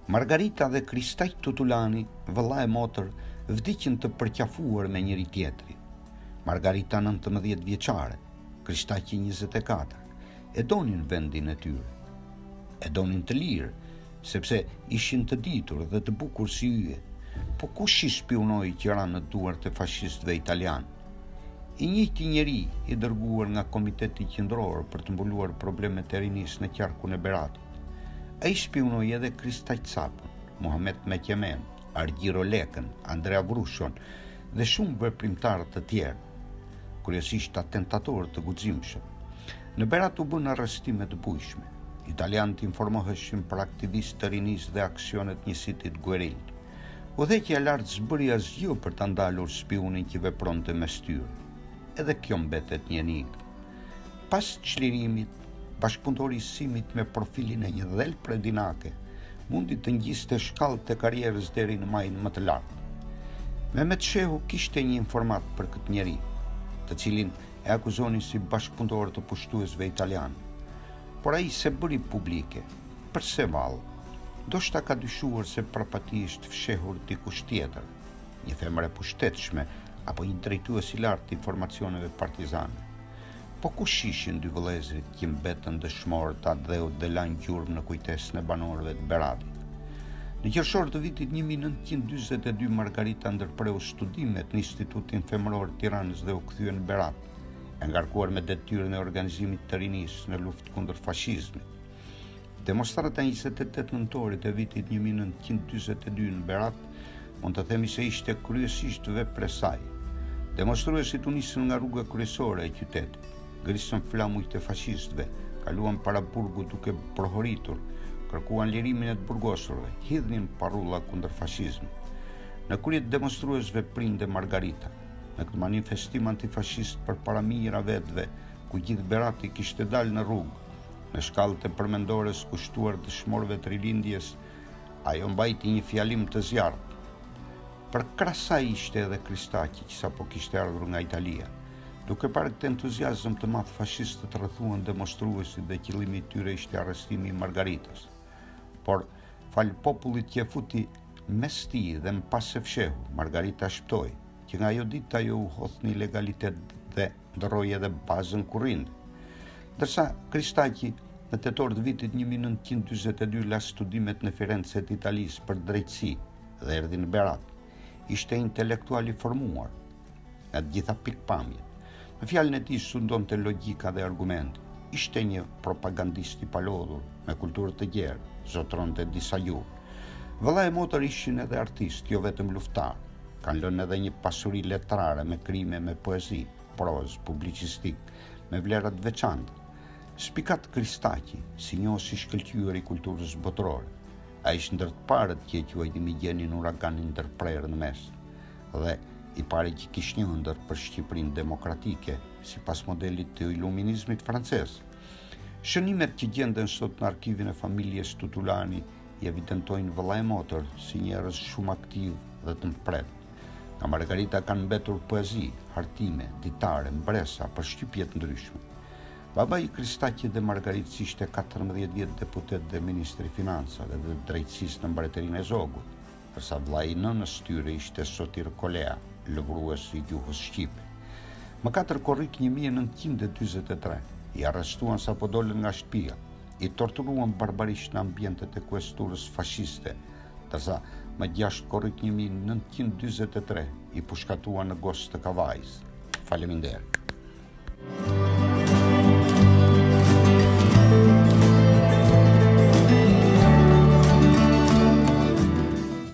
Margarita dhe Kristaj Tutulani, vëlla e motër, vdiqën të përqafuar me njëri tjetri. Margarita 19 vjeçare, Kristajqi 24, e donin vendin e tyre. E donin të lirë, sepse ishin të ditur dhe të bukur si yje, po kush i spionoi që ra në duart e fashistëve italian? I njëjti njeri i dërguar nga Komiteti Qendror për të mbuluar problemet e rinisë në qarkun e Beratit. Ai spionoi edhe Kristaj Capën, Muhamet Meqemen, Argjiro Lekën, Andrea Vrushon dhe shumë veprimtarë të tjerë, kryesisht atentatorë të guximshëm. Në Berat u bën arrestime të bujshme. Italianët informoheshin për aktivistë të rinisë dhe aksionet njësitit guerill. Udhëheqja lart zbëri asgjë për ta ndalur spionin që vepronte mes tyre. Edhe kjo mbetet një enigmë. Pas çlirimit, bashkëpunëtori i Simit me profilin e një dhel predinake mundi të ngjiste shkallët e karrierës deri në majën më të lartë. Mehmet Shehu kishte një informat për këtë njeri, të cilin e akuzonin si bashkëpunëtor të pushtuesve italian. Por ai se bëri publike. Përse vallë? Ndoshta ka dyshuar se prapati ishte fshehur dikush tjetër, një femër e pushtetshme apo një drejtues i lartë të informacioneve partizane. Po kush ishin dy vëllezërit që mbetën dëshmorë të adheut dhe lanë gjurmë në kujtesën e banorëve të Beratit? Në qershor të vitit 1942 Margarita ndërpreu studimet në Institutin Femëror Tiranës dhe u kthye në Berat, e ngarkuar me detyrën e organizimit të rinisë në luftë kundër fashizmit. Demonstrata 28 nëntorit e vitit 1942 në Berat mund të themi se ishte kryesisht vepër e saj. Demonstruesit u nisën nga rruga kryesore e qytetit, grisën flamujt e fashistëve, kaluan para burgut duke prohoritur, kërkuan lirimin e të burgosurve, hidhnin parulla kundër fashizmit. Në krye të demonstruesve prinde Margarita, në këtë manifestim antifashist përpara mijëra vetëve, ku gjithë Berati kishte dalë në rrugë, në shkallët e përmendores kushtuar dëshmorëve të rilindjes, ajo mbajti një fjalim të zjarrt. Për krah saj ishte edhe Kristajqi që sapo kishte ardhur nga Italia. Duke parë këtë entuziazëm të madh, fashistët rrethuan demonstruesit dhe qëllimi i tyre ishte arrestimi i Margaritës. Por fal popullit që futi mes tij dhe më pas se fshehu, Margarita shptoi që nga ajo ditë ajo u hodh në ilegalitet dhe ndroi edhe bazën kurrinde. Ndërsa Kristajqi në tetor të vitit 1942 la studimet në Firenze të Italisë për drejtësi dhe erdhi në Berat. Ishte intelektual i formuar nga të gjitha pikpamjet. Në fjalën e tij sundonte logjika dhe argumente. Ishte një propagandist i palodhur me kulturë të gjerë, zotronte disa gjuhë. Vëlla e motër ishin edhe artist, jo vetëm luftar. Kanë lënë edhe një pasuri letrare me krime, me poezi, prozë, publicistik, me vlera të veçanta. Spikat Kristajqi, si njohës i shkëlqyer i kulturës botërore. Ai ishte ndër të parët që e quajti migjenin uraganin ndërprerë në mes, dhe i pari që kishte një ëndër për Shqipërinë demokratike, sipas modelit të iluminizmit francez. Shënimet që gjenden sot në arkivin e familjes Tutulani i evidentojnë vëlla e motër si njerëz shumë aktiv dhe të mpret. Nga Margarita kanë mbetur poezi, hartime, ditare, mbresa për shtypje të ndryshme. Baba i Kristajqit dhe Margaritës ishte 14 vjet deputet dhe ministri financave dhe drejtësisë në mbretërinë e Zogut, përsa vllai i nënës tyre ishte Sotir Kolea, lëvrues i gjuhës shqipe. Më 4 korrik 1943, i arrestuan sapo dolën nga shtëpia, i torturuan barbarisht në ambientet e questurës fashiste, ndërsa më 6 korrik 1943 i pushkatuan në Gostë të Kavajës. Faleminderit.